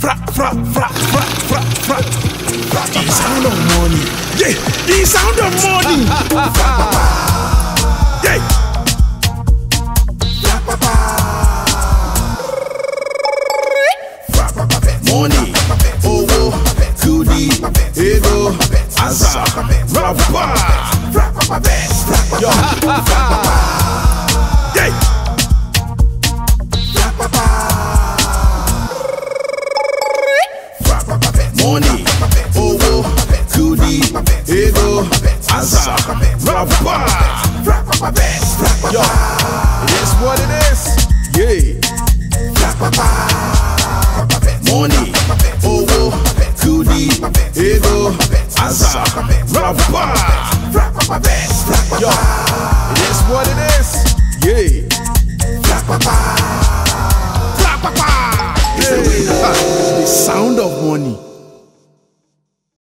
The sound of money. Yeah, the sound of money. Yeah. Money, owo, kudi, ego, asa, rapa. Yo, yeah. Money, owo, kudi, ego, asa, rapa. Yo, it is what it is. Yeah. Money, owo, kudi, ego, asa, rapa. Yo, it is what it is. Yeah. Frapapa. Yeah. The sound of money.